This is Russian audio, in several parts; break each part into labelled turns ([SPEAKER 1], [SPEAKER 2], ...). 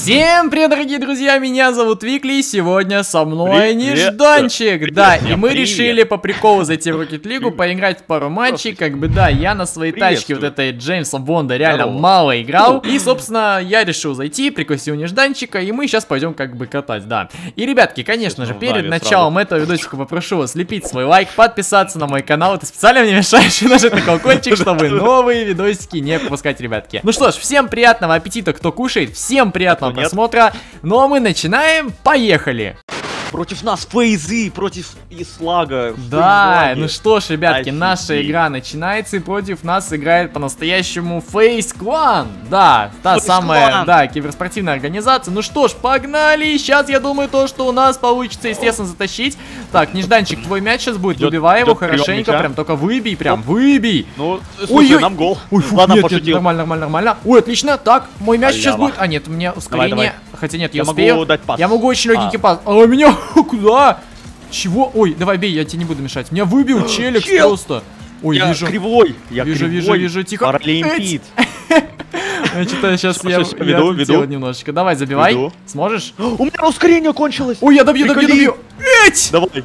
[SPEAKER 1] Всем привет, дорогие друзья, меня зовут Викли, сегодня со мной Нежданчик, привет, да, и мы решили по приколу зайти в Rocket League, поиграть в пару матчей, как бы, да, я на своей тачке вот этой Джеймса Бонда реально мало играл, и, собственно, я решил зайти, пригласил Нежданчика, и мы сейчас пойдем как бы катать, да. И, ребятки, конечно же, перед началом этого видосика попрошу вас слепить свой лайк, подписаться на мой канал, ты специально мне мешаешь, и нажать на колокольчик, чтобы новые видосики не пропускать, ребятки. Ну что ж, всем приятного аппетита, кто кушает, всем приятного просмотра, ну а мы начинаем, поехали!
[SPEAKER 2] Против нас фейзы, против Ислага.
[SPEAKER 1] Да, ну что ж, ребятки, наша игра начинается, и против нас играет по-настоящему Фейс Клан. Да, та самая, да, киберспортивная организация. Ну что ж, погнали! Сейчас, я думаю, то, что у нас получится, естественно, затащить. Так, Нежданчик, твой мяч сейчас будет, выбивай его хорошенько, прям только выбей, прям выбей.
[SPEAKER 2] Ну, слушай, нам гол.
[SPEAKER 1] Ой, фу, ладно, пошутил. Нормально, нормально, нормально. Ой, отлично, так, мой мяч сейчас будет. А, нет, у меня ускорение. Хотя нет, я успею. Я могу очень легенький пас. А у меня куда? Чего? Ой, давай бей, я тебе не буду мешать. Меня выбил челик просто. Ой,
[SPEAKER 2] я
[SPEAKER 1] вижу.
[SPEAKER 2] Кривой. Я
[SPEAKER 1] вижу, тихо.
[SPEAKER 2] Паралимпит.
[SPEAKER 1] Значит, сейчас я веду немножечко. Давай, забивай. Сможешь?
[SPEAKER 2] У меня ускорение кончилось.
[SPEAKER 1] Ой, я добью. Эть!
[SPEAKER 2] Давай.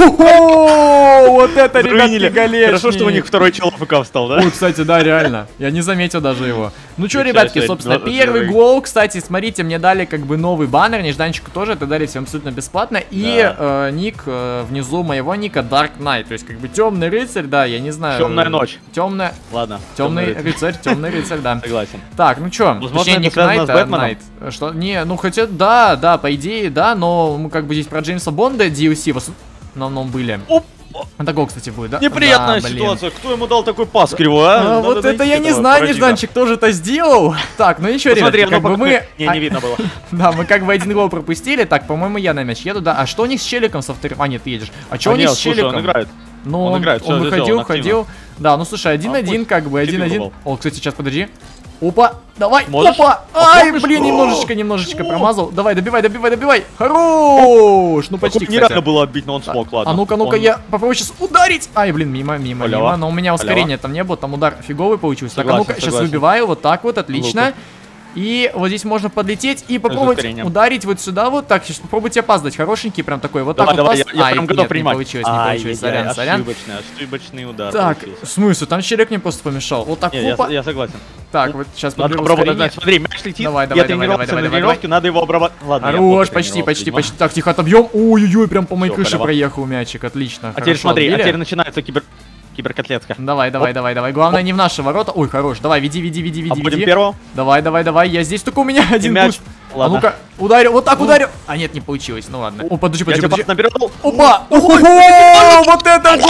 [SPEAKER 1] Вот это, ребятки, галечный.
[SPEAKER 2] Хорошо, что у них второй чел АФК встал, да?
[SPEAKER 1] Ой, кстати, да, реально. Я не заметил даже его. Ну что, ребятки, собственно, первый гол. Кстати, смотрите, мне дали как бы новый баннер. Нежданчику тоже это дали всем абсолютно бесплатно. И ник внизу моего ника Dark Knight. То есть, как бы темный рыцарь, да, я не знаю.
[SPEAKER 2] Темная ночь.
[SPEAKER 1] Темная.
[SPEAKER 2] Ладно.
[SPEAKER 1] Темный рыцарь, да.
[SPEAKER 2] Согласен.
[SPEAKER 1] Так, ну что, точнее, ник Найт. Что? Не, ну хотя, да, по идее, да, но мы как бы здесь про Джеймса Бонда DLC в основном были. Такого, кстати, будет, да?
[SPEAKER 2] Неприятная ситуация. Кто ему дал такой пас кривой, а?
[SPEAKER 1] Вот это я не знаю, Нежданчик тоже это сделал. Так, ну ничего, ребят, как бы мы...
[SPEAKER 2] Не видно было.
[SPEAKER 1] Да, мы как бы один гол пропустили. Так, по-моему, я на мяч еду, да. А что у них с челиком со вторым? А, нет, ты едешь. А что у них с челиком?
[SPEAKER 2] Он играет.
[SPEAKER 1] Ну, он выходил, ходил. Да, ну слушай, 1-1, как бы, 1-1. О, кстати, сейчас, подожди. Опа, давай, опа, ай, блин, немножечко промазал. Давай, добивай. Хорош, ну почти, кстати.
[SPEAKER 2] Нереально было отбить, но он смог, ладно.
[SPEAKER 1] А ну-ка, я попробую сейчас ударить. Ай, блин, мимо, но у меня ускорения там не было, там удар фиговый получился. Так, а ну-ка, сейчас выбиваю, вот так вот, отлично. И вот здесь можно подлететь и попробовать ударить вот сюда вот. Так, сейчас попробуйте опаздать. Хорошенький прям такой. Вот так вот пас.
[SPEAKER 2] Я прям готов принимать.
[SPEAKER 1] Не получилось. Сорян.
[SPEAKER 2] Ошибочный удар.
[SPEAKER 1] Так, в смысле? Там челик мне просто помешал. Вот так, опа.
[SPEAKER 2] Я согласен.
[SPEAKER 1] Так, вот сейчас
[SPEAKER 2] подберу ускорение. Смотри, мяч летит.
[SPEAKER 1] Давай.
[SPEAKER 2] Я тренировался на тренировке, надо его обрабатывать. Ладно.
[SPEAKER 1] Хорош, почти. Так, тихо, отобьем. Ой-ой-ой, прям по моей крыше проехал мячик. Отлично.
[SPEAKER 2] А теперь смотри, теперь начинается киберкотлетка.
[SPEAKER 1] Давай. Главное, не в наши ворота. Ой, хорош. Давай, веди.
[SPEAKER 2] Будем первого?
[SPEAKER 1] Давай. Я здесь, только у меня один буст. А ну-ка, ударю, вот так ударю. А нет, не получилось. Ну ладно. О, подожди. Опа! Вот это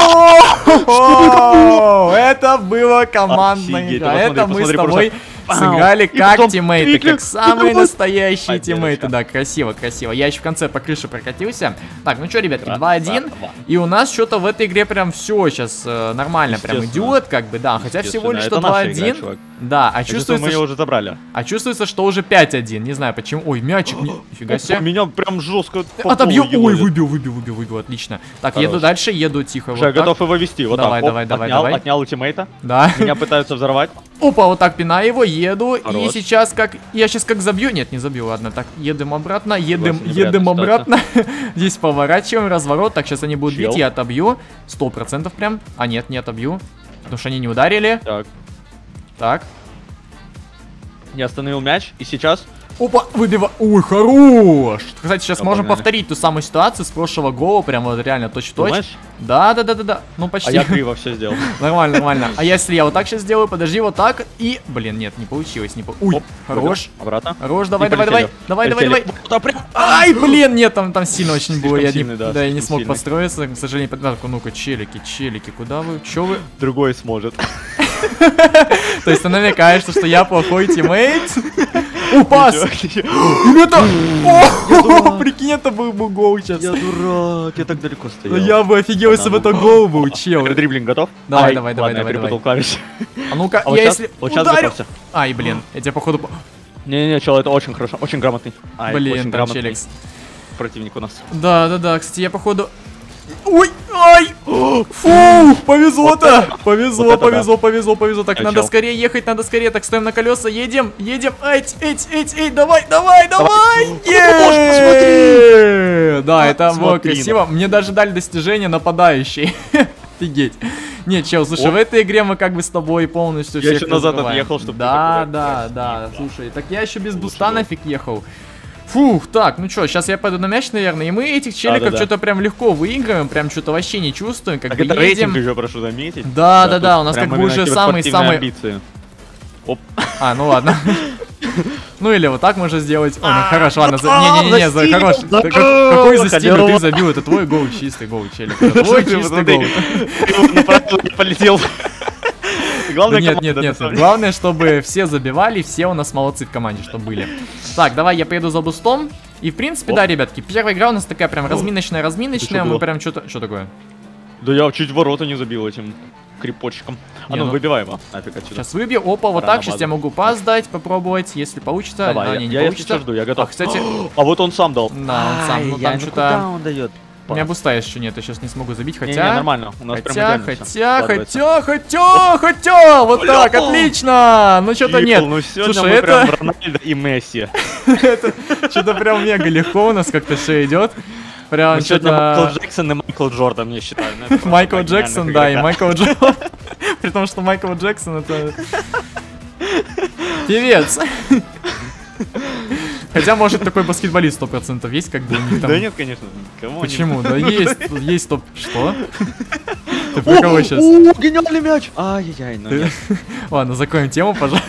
[SPEAKER 1] гол! Это было командная игра. Это мы с тобой сыграли как тиммейты, как самые настоящие тиммейты. Да, красиво. Я еще в конце по крыше прокатился. Так, ну что, ребятки, 2-1. И у нас что-то в этой игре прям все сейчас нормально прям идет, как бы, да. Хотя всего лишь 2-1. Да, а чувствуется...
[SPEAKER 2] Мы ее уже забрали.
[SPEAKER 1] А чувствуется, что уже 5-1. Не знаю почему. Ой, мячик. Нифига себе.
[SPEAKER 2] Меня прям жестко...
[SPEAKER 1] Отобью. Ой, выбил. Отлично. Так, еду дальше, тихо.
[SPEAKER 2] Я готов его вести. Вот так.
[SPEAKER 1] Давай.
[SPEAKER 2] Отнял ультимейта.
[SPEAKER 1] Да.
[SPEAKER 2] Меня пытаются взорвать.
[SPEAKER 1] Опа, вот так пинаю его, еду. И сейчас как... Я сейчас как забью. Нет, не забью, ладно. Так, едем обратно. Едем обратно. Здесь поворачиваем, разворот. Так, сейчас они будут бить, я отобью. 100% прям. А нет, не отобью. Потому что они не ударили. Так.
[SPEAKER 2] Я остановил мяч, и сейчас...
[SPEAKER 1] Опа, выбивай. Ой, хорош. Кстати, сейчас можем повторить ту самую ситуацию с прошлого гола. Прям вот реально точь-в-точь. Да. Ну, почти.
[SPEAKER 2] А я криво все сделал.
[SPEAKER 1] Нормально. А если я вот так сейчас сделаю, подожди, вот так. И, блин, нет, не получилось. Ой, хорош.
[SPEAKER 2] Обратно.
[SPEAKER 1] Хорош, давай. Ай, блин, нет, там сильно очень было. Я не смог построиться, к сожалению. Ну-ка, челики, куда вы? Че вы?
[SPEAKER 2] Другой сможет.
[SPEAKER 1] То есть ты намекаешь, что я плохой тиммейт? Пас! Ребята! Прикинь, это был бы гол сейчас.
[SPEAKER 2] Я дурак, я так далеко стоял.
[SPEAKER 1] Я бы офигел, если бы это гол был, чел.
[SPEAKER 2] Дриблинг готов?
[SPEAKER 1] Давай. А ну-ка, я если ударю... Ай, блин, я тебя походу...
[SPEAKER 2] Не-не-не, чел, это очень хорошо, очень грамотный.
[SPEAKER 1] Блин, там челикс.
[SPEAKER 2] Противник у нас.
[SPEAKER 1] Да, кстати, я походу... Ой, ай! Фу, повезло-то! Повезло. Так, надо скорее ехать, надо скорее. Так, стоим на колеса, едем. Эй, давай! Да, это было красиво. Мне даже дали достижение нападающий. Офигеть. Не, чел, слушай, в этой игре мы как бы с тобой полностью
[SPEAKER 2] я еще назад отъехал, чтобы...
[SPEAKER 1] Да, слушай, так я еще без буста нафиг ехал. Фух, так, ну что, сейчас я пойду на мяч, наверное, и мы этих челиков что-то прям легко выигрываем, прям что-то вообще не чувствуем, как бы
[SPEAKER 2] это
[SPEAKER 1] едем.
[SPEAKER 2] рейтинг еще, прошу заметить.
[SPEAKER 1] Да, у нас как бы уже самый-самый...
[SPEAKER 2] Оп.
[SPEAKER 1] А, ну ладно. Ну или вот так можно сделать. О, ну хорошо, ладно. Не, хорош. Какой за стиль ты забил? Это твой гол, чистый гол, челик. Это твой чистый гол.
[SPEAKER 2] Не полетел.
[SPEAKER 1] Нет. Главное, чтобы все забивали, все у нас молодцы в команде, что были. Так, давай я поеду за бустом. И в принципе, да, ребятки, первая игра у нас такая прям разминочная. Мы прям что-то... Что такое?
[SPEAKER 2] Да я чуть ворота не забил этим крипочком. А ну выбивай его. Нафиг отсюда.
[SPEAKER 1] Сейчас выбью. Опа, вот так. Сейчас я могу пас дать, попробовать, если получится.
[SPEAKER 2] Давай, я если жду, я готов.
[SPEAKER 1] Кстати...
[SPEAKER 2] А вот он сам дал.
[SPEAKER 1] Да, он сам. Ну там что-то...
[SPEAKER 2] он дает?
[SPEAKER 1] У меня буста еще нет, я сейчас не смогу забить, хотя...
[SPEAKER 2] Не, нормально, у нас
[SPEAKER 1] хотя, вот так, отлично! Ну что-то нет.
[SPEAKER 2] Ну слушай, это... прям Рональдо и Месси.
[SPEAKER 1] Это что-то прям мега легко у нас как-то все идет. Прям
[SPEAKER 2] что-то... Майкл Джексон и Майкл Джордан, я считаю.
[SPEAKER 1] Майкл Джексон, да, и Майкл Джордан. При том, что Майкл Джексон это... Певец. Хотя, может, такой баскетболист 100% есть, как бы у них там...
[SPEAKER 2] Да нет, конечно.
[SPEAKER 1] Почему? Да есть топ... Что? Ты про кого сейчас?
[SPEAKER 2] О, гениальный мяч! Ай-яй-яй, ну нет.
[SPEAKER 1] Ладно, закроем тему, пожалуйста.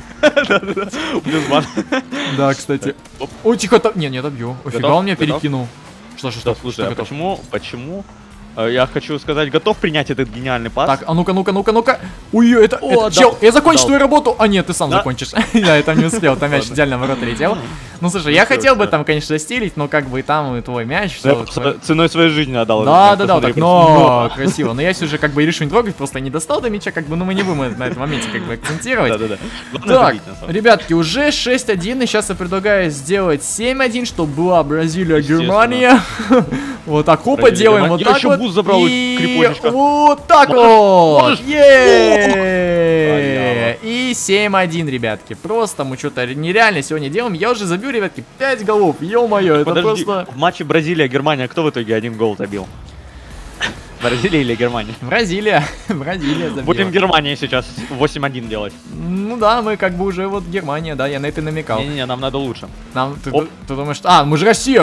[SPEAKER 1] Да, кстати. Ой, тихо, не, отобью. Офига, он меня перекинул. Что?
[SPEAKER 2] Слушай, а почему? Я хочу сказать, готов принять этот гениальный пас?
[SPEAKER 1] Так, а ну-ка. Ой, это чел, я закончу твою работу. А нет, ты сам закончишь. Я там не успел, там мяч идеально в ворота летел. Ну слушай, я хотел бы там, конечно, стилить, но как бы там и твой мяч.
[SPEAKER 2] Ценой своей жизни отдал.
[SPEAKER 1] Да, так, но красиво. Но я уже как бы решил не трогать, просто не достал до мяча, как бы, ну мы не будем на этом моменте как бы акцентировать. Так, ребятки, уже 6-1, и сейчас я предлагаю сделать 7-1, чтобы была Бразилия, Германия. Вот так, хопа, делаем вот так вот.
[SPEAKER 2] Забрал
[SPEAKER 1] и вот так вот. И 7-1, ребятки. Просто мы что-то нереально сегодня делаем. Я уже забил, ребятки, 5 голов. Ё-моё, это просто...
[SPEAKER 2] В матче Бразилия-Германия кто в итоге один гол забил? Бразилия или Германия?
[SPEAKER 1] Бразилия забила.
[SPEAKER 2] Будем Германии сейчас 8-1 делать.
[SPEAKER 1] Ну да, мы как бы уже вот Германия, да, я на это намекал.
[SPEAKER 2] Не-не, нам надо лучше.
[SPEAKER 1] Ты думаешь, что... А, мы же Россия,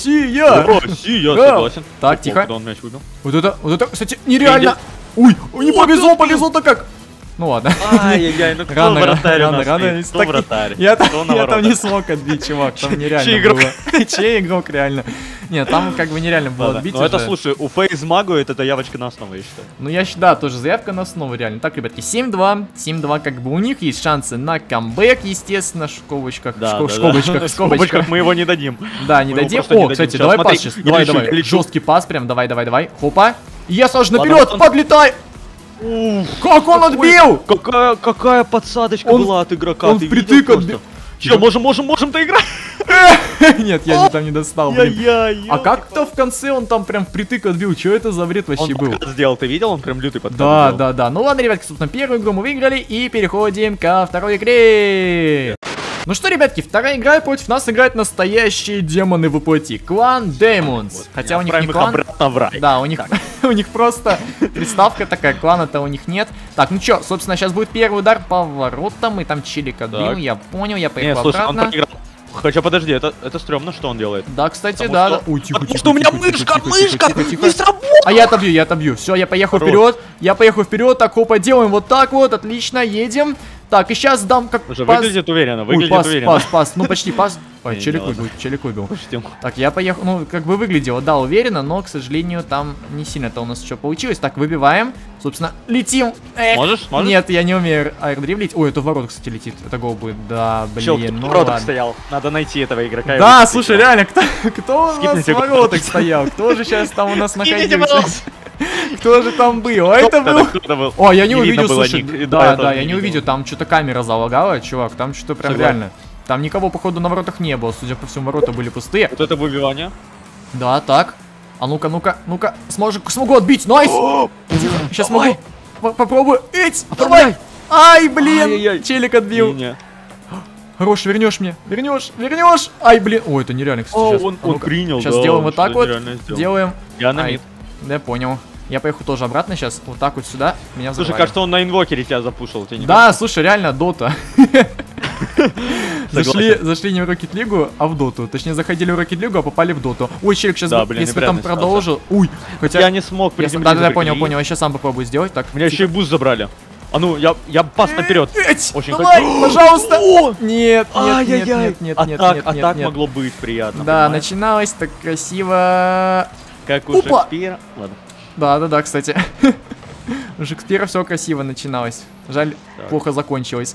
[SPEAKER 2] согласен.
[SPEAKER 1] Так, тихо.
[SPEAKER 2] Куда он мяч выбил?
[SPEAKER 1] Вот это, кстати, нереально. Ой, не повезло-то как. Ну ладно.
[SPEAKER 2] Ай-яй-яй, ну кто вратарь у нас? Кто вратарь?
[SPEAKER 1] Я там не смог отбить, чувак, там нереально было. Чей игрок реально? Нет, там как бы нереально было отбить.
[SPEAKER 2] Ну это, слушай, у FaZe Mago это явочка на основу, я считаю.
[SPEAKER 1] Ну я считаю, тоже заявка на основу реально. Так, ребятки, 7-2, как бы у них есть шансы на камбэк, естественно, в скобочках. В скобочках
[SPEAKER 2] мы его не дадим.
[SPEAKER 1] Да, не дадим. О, кстати, давай пас сейчас. Давай. Жесткий пас прям, давай. Хопа. Я сразу наперед, подлетай. Как он отбил!
[SPEAKER 2] Какая подсадочка была от игрока.
[SPEAKER 1] Он впритык отбил.
[SPEAKER 2] Че, можем-то играть?
[SPEAKER 1] Нет, я там не достал, блин. А как-то в конце он там прям впритык отбил. Че это за бред вообще был?
[SPEAKER 2] Он сделал, ты видел? Он прям лютый подкат сделал.
[SPEAKER 1] Да. Ну ладно, ребятки, собственно, первую игру мы выиграли. И переходим ко второй игре. Ну что, ребятки, вторая игра, против нас играют настоящие демоны воплоти. Клан Демонс. Хотя у них не клан. Да, у них просто приставка такая, клана-то у них нет. Так, ну чё, собственно, сейчас будет первый удар по воротам. И там челик отбил, я понял, я поехал обратно.
[SPEAKER 2] Хотя подожди, это стрёмно, что он делает.
[SPEAKER 1] Да, кстати, да. Ой, тихо.
[SPEAKER 2] Что у меня мышка не сработала.
[SPEAKER 1] А я отобью. Все, я поехал вперед. Так, хопа, делаем вот так вот, отлично, едем. Так, и сейчас дам как
[SPEAKER 2] пас. Выглядит уверенно,
[SPEAKER 1] пас, ну почти пас. Ой, челик выбил. Так, я поехал, ну, как бы выглядело, да, уверенно, но, к сожалению, там не сильно-то у нас что получилось. Так, выбиваем, собственно, летим.
[SPEAKER 2] Можешь?
[SPEAKER 1] Нет, я не умею аэродривлить. Ой, это в ворот, кстати, летит, это гол будет, да, блин, ну ладно.
[SPEAKER 2] стоял, надо найти этого игрока.
[SPEAKER 1] Да, слушай, реально, кто у нас в воротах стоял? Кто же сейчас там у нас находился? Кто же там был? А это был... О, я не увидел, слушай. Да, я не увидел, там что-то камера залагала, чувак, там что-то прям реально. Там никого, походу, на воротах не было, судя по всему, ворота были пустые.
[SPEAKER 2] Вот это выбивание?
[SPEAKER 1] Да, так. ну-ка. Смогу отбить. Найс. Сейчас могу. Попробую. Давай. Ай, блин. Челик отбил. Хорош, вернешь мне. Вернешь. Ай, блин. Ой, это нереально, кстати.
[SPEAKER 2] Он принял.
[SPEAKER 1] Сейчас сделаем вот так вот. Делаем.
[SPEAKER 2] Я на мид.
[SPEAKER 1] Да, понял. Я поехал тоже обратно сейчас. Вот так вот сюда. Меня взорвали.
[SPEAKER 2] Слушай, кажется, он на инвокере тебя запушил.
[SPEAKER 1] Да, слушай, реально, дота. Зашли не в Rocket League, а в доту. Точнее, заходили в Rocket League, а попали в доту. Ой, челик, сейчас, если бы там продолжил. Ой, хотя...
[SPEAKER 2] Я не смог приземлиться.
[SPEAKER 1] Да, понял. Я сейчас сам попробую сделать. Так.
[SPEAKER 2] Меня еще и буст забрали. А ну, я пас наперед.
[SPEAKER 1] Давай, пожалуйста. Нет.
[SPEAKER 2] А так могло быть приятно.
[SPEAKER 1] Да, начиналось так красиво.
[SPEAKER 2] Как у Шекспира. Ладно.
[SPEAKER 1] Да, кстати. У Шекспира все красиво начиналось. Жаль, плохо закончилось.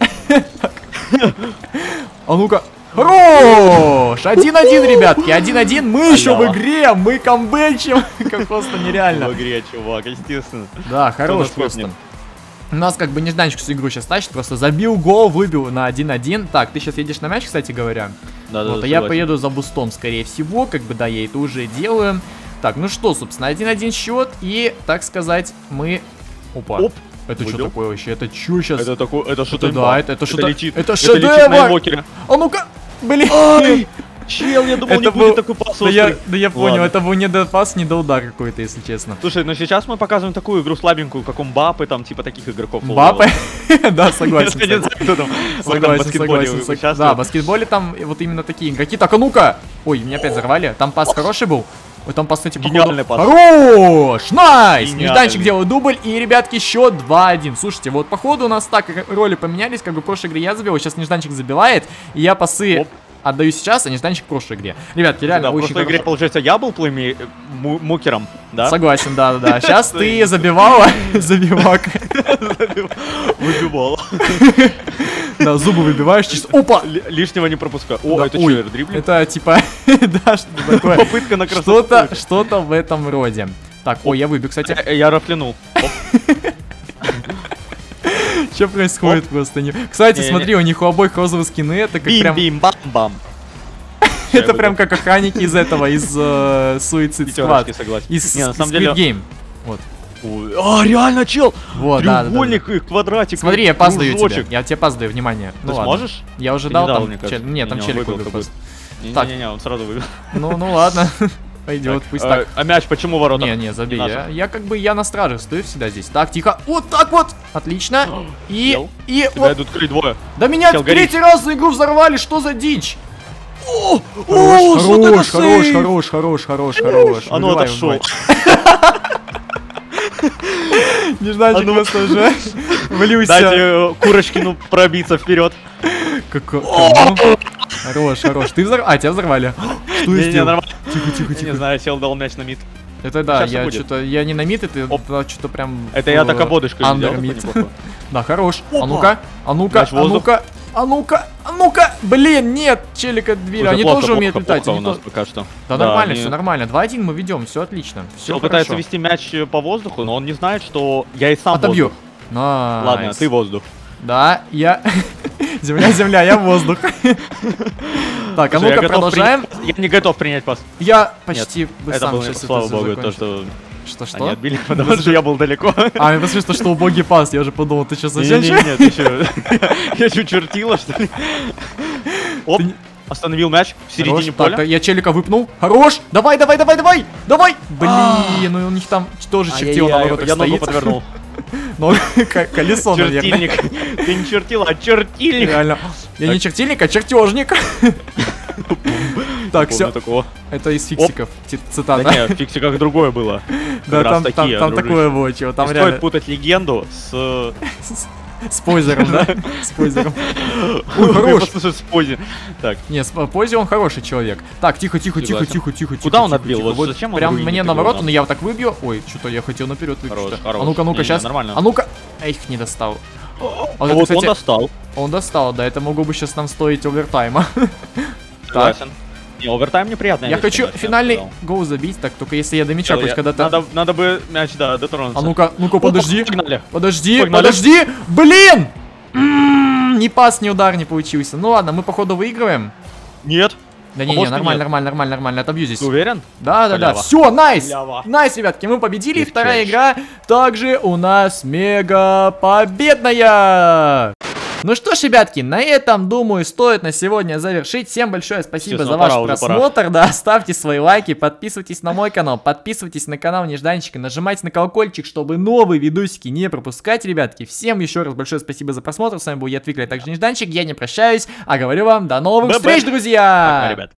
[SPEAKER 1] А ну-ка. Хорош! 1-1, ребятки, 1-1. Мы еще в игре, мы камбэчим. Как просто нереально.
[SPEAKER 2] В игре, чувак, естественно.
[SPEAKER 1] Да, хорош просто. У нас как бы нежданчик всю игру сейчас тащит, просто забил гол, выбил на 1-1. Так, ты сейчас едешь на мяч, кстати говоря.
[SPEAKER 2] Да,
[SPEAKER 1] вот, а я поеду за бустом, скорее всего, как бы, да, я это уже делаю. Так, ну что, собственно, 1-1 счет, и, так сказать, мы... Опа. Это что такое вообще? Это что сейчас?
[SPEAKER 2] Это такое, это что-то...
[SPEAKER 1] Да, это что-то...
[SPEAKER 2] летит.
[SPEAKER 1] Это шедевр! А ну-ка! Блин!
[SPEAKER 2] Чел, я думал, не будет такой пас.
[SPEAKER 1] Да я понял, это был не до пас, не до удар какой-то, если честно.
[SPEAKER 2] Слушай, ну сейчас мы показываем такую игру слабенькую, как у Мбаппе, там типа таких игроков.
[SPEAKER 1] Мбаппе? Да, согласен.
[SPEAKER 2] Согласен.
[SPEAKER 1] Да, в баскетболе там вот именно такие игроки. Так, а ну-ка! Ой, меня опять взорвали. Там пас хороший был. Ой, там пас, кстати,
[SPEAKER 2] гениальный пас.
[SPEAKER 1] Хорош! Найс! Нежданчик делает дубль, и, ребятки, счет 2-1. Слушайте, вот походу у нас так роли поменялись, как бы в прошлой игре я забил, сейчас Нежданчик забивает, и я пасы отдаю сейчас, а Нежданчик в прошлой игре. Ребятки, реально очень
[SPEAKER 2] хорошо. В прошлой игре, получается, я был мукером, да?
[SPEAKER 1] Согласен, да. Сейчас ты забивала, забивак.
[SPEAKER 2] Выбивала.
[SPEAKER 1] Да, зубы выбиваешь чисто. Опа!
[SPEAKER 2] Лишнего не пропускаю. О, это что, дриблинг?
[SPEAKER 1] Это типа, да, что такое?
[SPEAKER 2] Попытка на красоту.
[SPEAKER 1] Что-то в этом роде. Так, ой, я выбил, кстати.
[SPEAKER 2] Я рафлянул.
[SPEAKER 1] Что происходит просто? Кстати, смотри, у них у обоих розовые скины, это как прям...
[SPEAKER 2] Бим-бим-бам-бам.
[SPEAKER 1] Это прям как охранники из этого, из Suicide Squad. Из Squid Game. Вот.
[SPEAKER 2] А, реально, чел!
[SPEAKER 1] Вот,
[SPEAKER 2] треугольник и квадратик.
[SPEAKER 1] Смотри, я пас даю тебе. Я тебе пас даю, внимание.
[SPEAKER 2] Ты сможешь?
[SPEAKER 1] Я уже дал там. Нет, там челик выбил просто.
[SPEAKER 2] Не-не-не, он сразу выбил.
[SPEAKER 1] Ну ладно. Пойдет, пусть так.
[SPEAKER 2] А мяч почему ворота?
[SPEAKER 1] Не, забей. Я как бы, я на страже стою всегда здесь. Так, тихо. Вот так вот. Отлично. И
[SPEAKER 2] вот. Идут двое.
[SPEAKER 1] Да меня в третий раз за игру взорвали. Что за дичь? Хорош.
[SPEAKER 2] А ну отошел.
[SPEAKER 1] Нежданчик просто уже влюся.
[SPEAKER 2] Дайте Курочкину пробиться вперед.
[SPEAKER 1] Хорош. Ты взорвал? А, тебя взорвали. Что я сделал? Тихо.
[SPEAKER 2] Не знаю, сел дал мяч на мид.
[SPEAKER 1] Это да, я не на мид, это что-то прям...
[SPEAKER 2] Это я так ободышкой
[SPEAKER 1] сделал. Да, хорош. А ну-ка. Блин, нет, челика двери. Они тоже умеют летать.
[SPEAKER 2] У нас пока что.
[SPEAKER 1] Да нормально, все нормально. 2-1 мы ведем, все отлично.
[SPEAKER 2] Он пытается вести мяч по воздуху, но он не знает, что я и сам
[SPEAKER 1] отобью.
[SPEAKER 2] Ладно, ты воздух.
[SPEAKER 1] Да, я... Земля, я воздух. Так, а ну-ка продолжаем.
[SPEAKER 2] Я не готов принять пас.
[SPEAKER 1] Я почти
[SPEAKER 2] сам сейчас слава богу, то, что...
[SPEAKER 1] Что?
[SPEAKER 2] Они отбили, потому что я был далеко.
[SPEAKER 1] А, мне смешно, что убогий пас, я уже подумал, ты сейчас совсем...
[SPEAKER 2] Нет, ты что? Я что, чертила, что ли? Оп, остановил мяч в середине поля.
[SPEAKER 1] Так, я челика выпнул. Хорош! Давай! Блин, ну у них там тоже чертил на воротах стоит.
[SPEAKER 2] Я ногу подвернул.
[SPEAKER 1] Ну, колесо, наверное.
[SPEAKER 2] Чертильник. Ты не чертил, а чертильник.
[SPEAKER 1] Реально. Я не чертильник, а чертежник. Так, все. Это из фиксиков, цитата.
[SPEAKER 2] Да нет, в фиксиках другое было.
[SPEAKER 1] Да, там такое было, чего. Там реально...
[SPEAKER 2] Стоит путать легенду с...
[SPEAKER 1] С Позером, да? С Позером. Ой, хорош.
[SPEAKER 2] С Пози. Так.
[SPEAKER 1] Не, с Пози он хороший человек. Так, тихо.
[SPEAKER 2] Куда он отбил? Вот зачем он
[SPEAKER 1] прям мне наоборот, но я вот так выбью. Ой, что-то я хотел наперед выбить. А ну-ка, сейчас.
[SPEAKER 2] Нормально.
[SPEAKER 1] А ну-ка. Их не достал.
[SPEAKER 2] Вот он достал.
[SPEAKER 1] Он достал, да, это могло бы сейчас нам стоить овертайма.
[SPEAKER 2] Так. Не, овертайм неприятно.
[SPEAKER 1] Я хочу финальный гол забить, так только если я до мяча хоть когда-то...
[SPEAKER 2] Надо бы мяч, да, дотронуться.
[SPEAKER 1] А ну-ка, подожди. Подожди. Блин! Ни пас, ни удар не получился. Ну ладно, мы походу выигрываем.
[SPEAKER 2] Нет.
[SPEAKER 1] Да не, нормально, отобью здесь.
[SPEAKER 2] Ты уверен?
[SPEAKER 1] Да. Все, найс, ребятки, мы победили. Вторая игра также у нас мега победная. Ну что ж, ребятки, на этом, думаю, стоит на сегодня завершить. Всем большое спасибо за ваш просмотр. Да, ставьте свои лайки, подписывайтесь на мой канал, подписывайтесь на канал Нежданчика, нажимайте на колокольчик, чтобы новые видосики не пропускать, ребятки. Всем еще раз большое спасибо за просмотр. С вами был я, Твикли, а также Нежданчик. Я не прощаюсь, а говорю вам до новых встреч, друзья!
[SPEAKER 2] Пока, ребят.